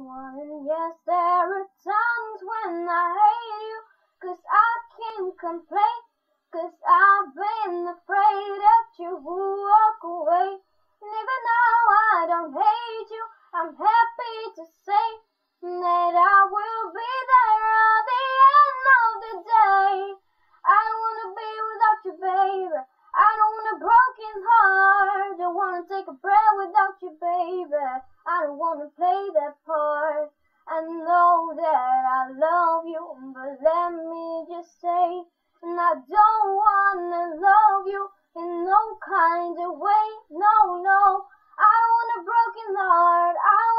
someone. And yes, there are times when I hate you, 'cause I can't complain, 'cause I've been afraid that you would walk away. And even though I don't hate you, I'm happy to say that I will be there at the end of the day. I don't wanna be without you, baby. I don't want a broken heart. Don't wanna take a breath without you, baby. I don't wanna play that part. I know that I love you, but let me just say, and I don't wanna love you in no kind of way. No, no, I don't want a broken heart. I